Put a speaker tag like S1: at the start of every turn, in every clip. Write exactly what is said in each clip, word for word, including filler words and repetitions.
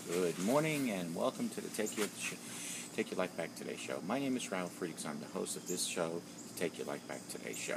S1: Good morning and welcome to the Take Your Take Your Life Back Today show. My name is Ralf Friedrichs. I'm the host of this show, the Take Your Life Back Today show.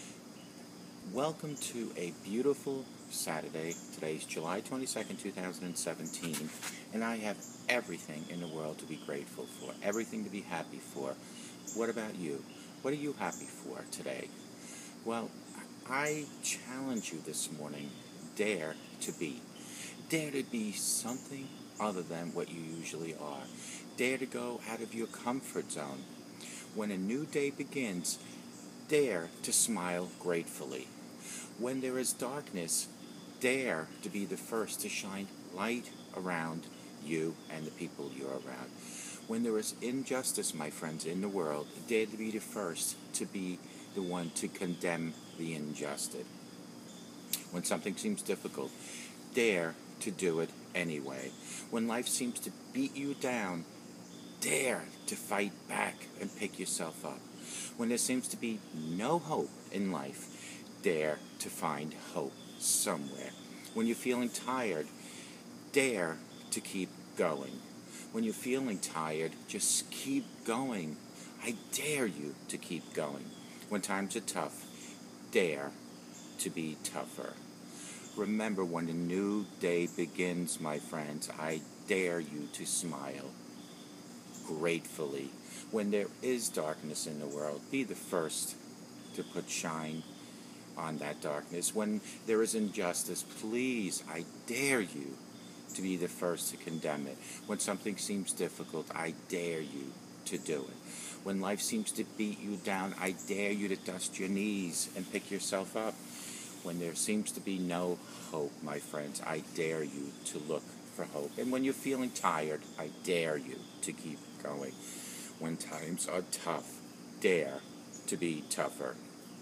S1: Welcome to a beautiful Saturday. Today's July twenty-second, two thousand seventeen, and I have everything in the world to be grateful for, everything to be happy for. What about you? What are you happy for today? Well, I challenge you this morning, dare to be. Dare to be something other than what you usually are. Dare to go out of your comfort zone. When a new day begins, dare to smile gratefully. When there is darkness, dare to be the first to shine light around you and the people you're around. When there is injustice, my friends, in the world, dare to be the first to be the one to condemn the injustice. When something seems difficult, dare to do it anyway. When life seems to beat you down, dare to fight back and pick yourself up. When there seems to be no hope in life, dare to find hope somewhere. When you're feeling tired, dare to keep going. When you're feeling tired, just keep going. I dare you to keep going. When times are tough, dare to be tougher. Remember, when a new day begins, my friends, I dare you to smile gratefully. When there is darkness in the world, be the first to put shine on that darkness. When there is injustice, please, I dare you to be the first to condemn it. When something seems difficult, I dare you to do it. When life seems to beat you down, I dare you to dust your knees and pick yourself up. When there seems to be no hope, my friends, I dare you to look for hope. And when you're feeling tired, I dare you to keep going. When times are tough, dare to be tougher.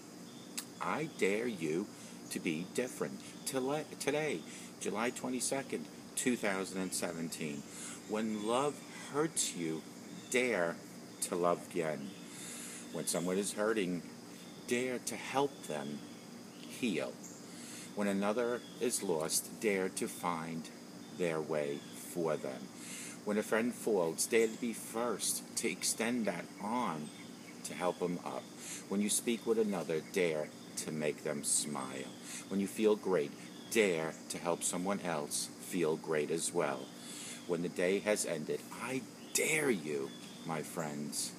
S1: I dare you to be different. Today, July twenty-second, two thousand seventeen. When love hurts you, dare to love again. When someone is hurting, dare to help them heal. When another is lost, dare to find their way for them. When a friend falls, dare to be first to extend that arm to help them up. When you speak with another, dare to make them smile. When you feel great, dare to help someone else feel great as well. When the day has ended, I dare you, my friends,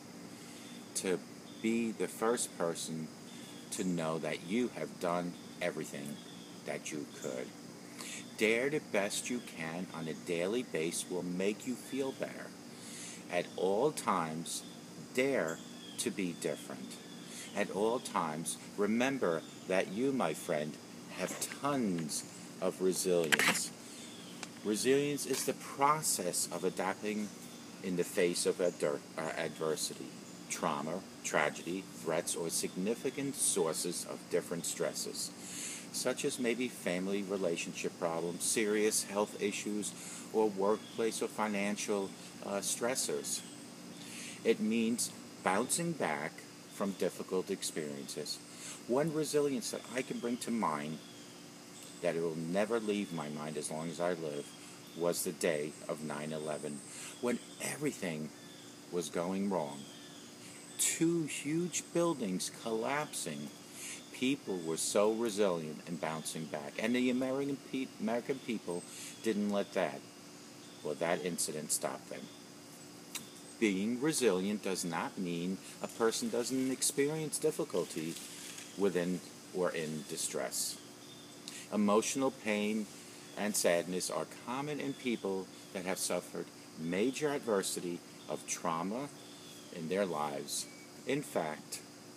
S1: to be the first person to know that you have done everything that you could. Dare the best you can on a daily basis will make you feel better. At all times, dare to be different. At all times, remember that you, my friend, have tons of resilience. Resilience is the process of adapting in the face of adver- uh, adversity. Trauma, tragedy, threats, or significant sources of different stresses, such as maybe family relationship problems, serious health issues, or workplace or financial uh, stressors. It means bouncing back from difficult experiences. One resilience that I can bring to mind, that it will never leave my mind as long as I live, was the day of nine eleven, when everything was going wrong. Two huge buildings collapsing. People were so resilient and bouncing back. And the American, pe- American people didn't let that, well, that incident stop them. Being resilient does not mean a person doesn't experience difficulty within or in distress. Emotional pain and sadness are common in people that have suffered major adversity of trauma in their lives. In fact,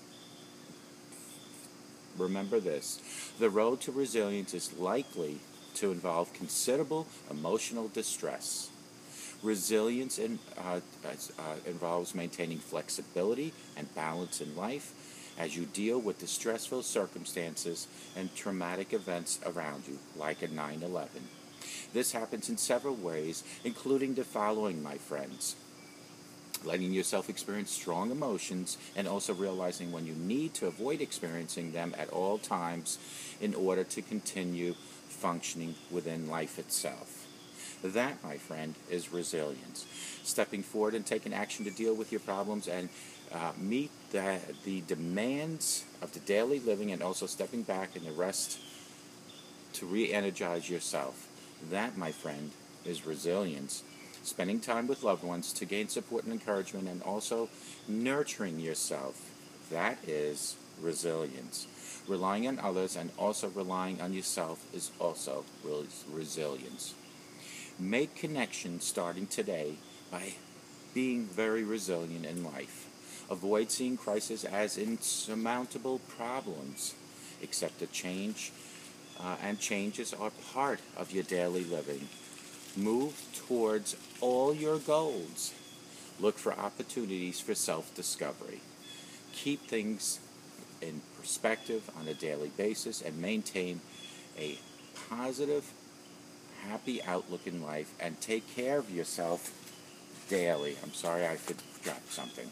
S1: remember this, the road to resilience is likely to involve considerable emotional distress. Resilience in, uh, uh, involves maintaining flexibility and balance in life as you deal with the stressful circumstances and traumatic events around you, like a nine eleven. This happens in several ways, including the following, my friends. Letting yourself experience strong emotions and also realizing when you need to avoid experiencing them at all times in order to continue functioning within life itself. That, my friend, is resilience. Stepping forward and taking action to deal with your problems and uh, meet the, the demands of the daily living, and also stepping back and the rest to re-energize yourself. That, my friend, is resilience. Spending time with loved ones to gain support and encouragement, and also nurturing yourself. That is resilience. Relying on others and also relying on yourself is also resilience. Make connections starting today by being very resilient in life. Avoid seeing crisis as insurmountable problems. Accept a change, uh, and changes are part of your daily living. Move towards all your goals. Look for opportunities for self-discovery. Keep things in perspective on a daily basis and maintain a positive, happy outlook in life, and take care of yourself daily. I'm sorry, I could drop something.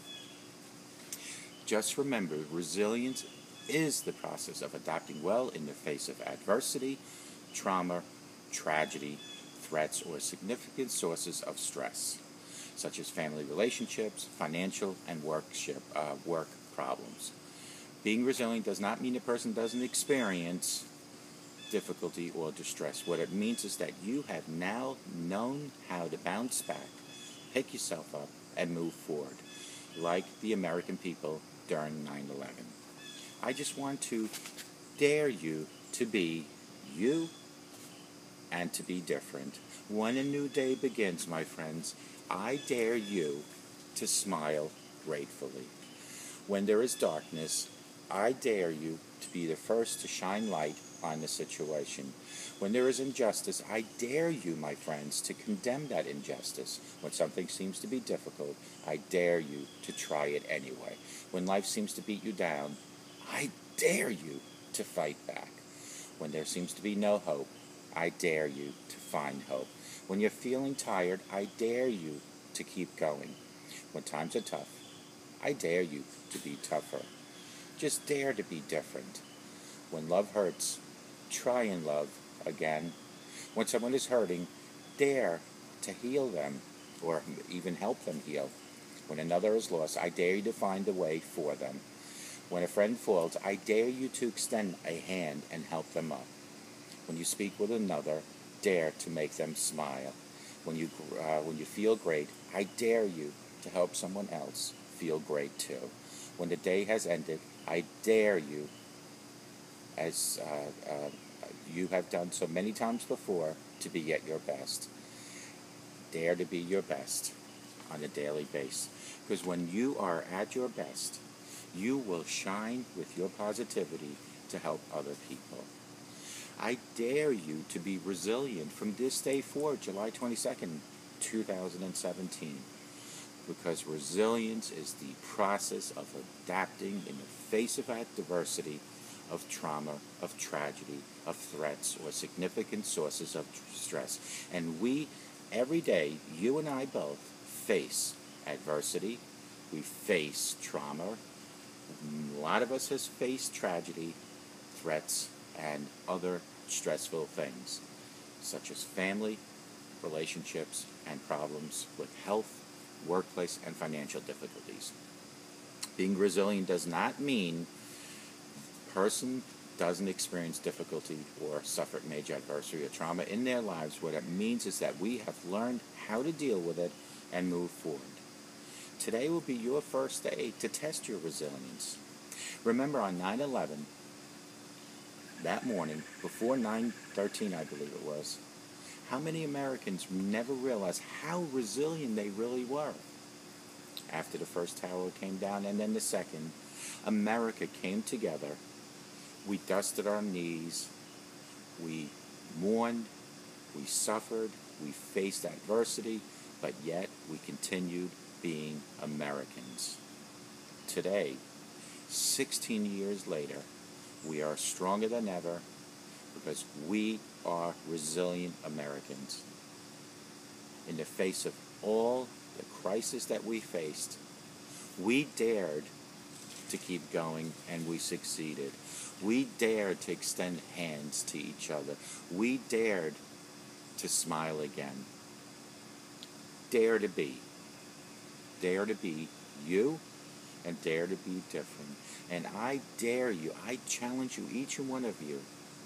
S1: Just remember, resilience is the process of adapting well in the face of adversity, trauma, tragedy, threats, or significant sources of stress, such as family relationships, financial, and workship, uh, work problems. Being resilient does not mean a person doesn't experience difficulty or distress. What it means is that you have now known how to bounce back, pick yourself up, and move forward, like the American people during nine eleven. I just want to dare you to be you and to be different. When a new day begins, my friends, I dare you to smile gratefully. When there is darkness, I dare you to be the first to shine light on the situation. When there is injustice, I dare you, my friends, to condemn that injustice. When something seems to be difficult, I dare you to try it anyway. When life seems to beat you down, I dare you to fight back. When there seems to be no hope, I dare you to find hope. When you're feeling tired, I dare you to keep going. When times are tough, I dare you to be tougher. Just dare to be different. When love hurts, try and love again. When someone is hurting, dare to heal them, or even help them heal. When another is lost, I dare you to find a way for them. When a friend falls, I dare you to extend a hand and help them up. When you speak with another, dare to make them smile. When you, uh, when you feel great, I dare you to help someone else feel great too. When the day has ended, I dare you, as uh, uh, you have done so many times before, to be at your best. Dare to be your best on a daily basis. Because when you are at your best, you will shine with your positivity to help other people. I dare you to be resilient from this day forward, July twenty-second, two thousand seventeen. Because resilience is the process of adapting in the face of adversity, of trauma, of tragedy, of threats, or significant sources of stress. And we, every day, you and I both, face adversity. We face trauma. A lot of us has faced tragedy, threats, and other stressful things, such as family, relationships, and problems with health, workplace, and financial difficulties. Being resilient does not mean a person doesn't experience difficulty or suffer major adversity or trauma in their lives. What it means is that we have learned how to deal with it and move forward. Today will be your first day to test your resilience. Remember, on nine eleven, that morning, before nine thirteen, I believe it was, how many Americans never realized how resilient they really were? After the first tower came down and then the second, America came together. We dusted our knees. We mourned. We suffered. We faced adversity, but yet we continued being Americans. Today, sixteen years later, we are stronger than ever because we are resilient Americans. In the face of all the crisis that we faced, we dared to keep going, and we succeeded. We dared to extend hands to each other. We dared to smile again. dare to be. Dare to be you, and dare to be different. And I dare you, I challenge you, each and one of you,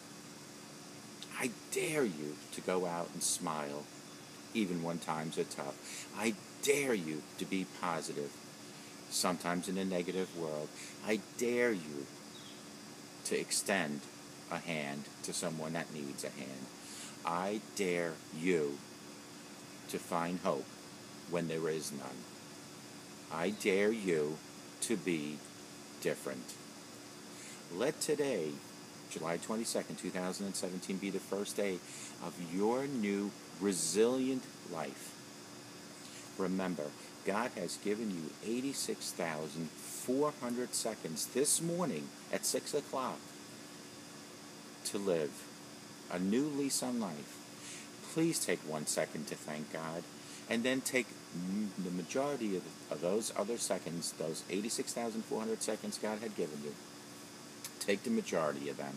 S1: I dare you to go out and smile, even when times are tough. I dare you to be positive, sometimes in a negative world. I dare you to extend a hand to someone that needs a hand. I dare you to find hope when there is none. I dare you to be different. Let today, July twenty-second, two thousand seventeen, be the first day of your new resilient life. Remember, God has given you eighty-six thousand four hundred seconds this morning at six o'clock to live a new lease on life. Please take one second to thank God, and then take the majority of, of those other seconds, those eighty-six thousand four hundred seconds God had given you. Take the majority of them,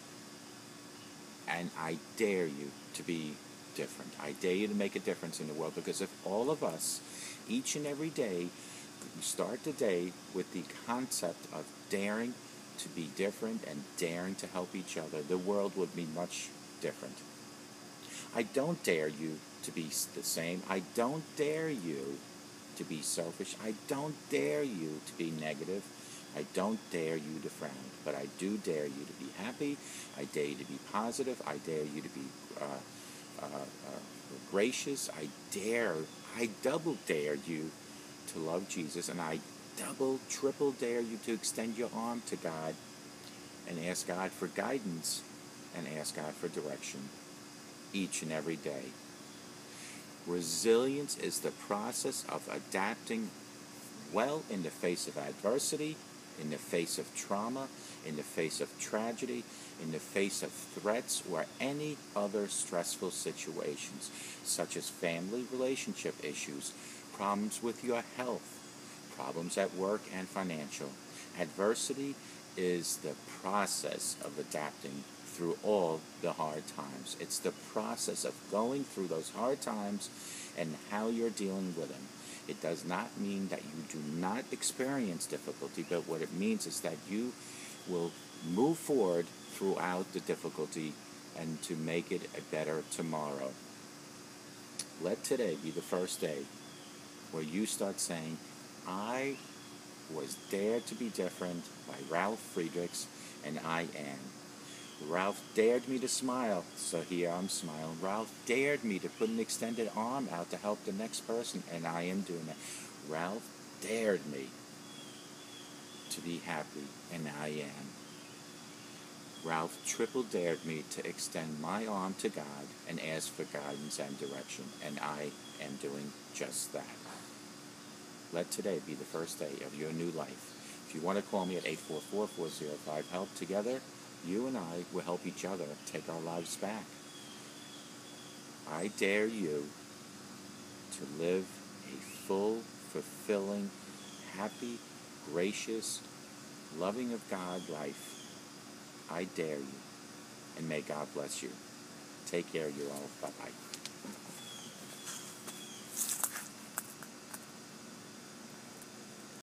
S1: and I dare you to be different. I dare you to make a difference in the world, because if all of us, each and every day, start the day with the concept of daring to be different and daring to help each other, the world would be much different. I don't dare you to be the same. I don't dare you to be selfish. I don't dare you to be negative. I don't dare you to frown. But I do dare you to be happy. I dare you to be positive. I dare you to be uh, uh, uh, gracious. I dare, I double dare you to love Jesus. And I double, triple dare you to extend your arm to God and ask God for guidance and ask God for direction each and every day. Resilience is the process of adapting well in the face of adversity, in the face of trauma, in the face of tragedy, in the face of threats or any other stressful situations, such as family relationship issues, problems with your health, problems at work and financial. Adversity is the process of adapting through all the hard times. It's the process of going through those hard times and how you're dealing with them. It does not mean that you do not experience difficulty, but what it means is that you will move forward throughout the difficulty and to make it a better tomorrow. Let today be the first day where you start saying, I was dared to be different by Ralf Friedrichs, and I am. Ralph dared me to smile, so here I'm smiling. Ralph dared me to put an extended arm out to help the next person, and I am doing that. Ralph dared me to be happy, and I am. Ralph triple dared me to extend my arm to God and ask for guidance and direction, and I am doing just that. Let today be the first day of your new life. If you want to call me at eight four four, four zero five, HELP, together, you and I will help each other take our lives back. I dare you to live a full, fulfilling, happy, gracious, loving of God life. I dare you, and may God bless you. Take care, you all. Bye-bye.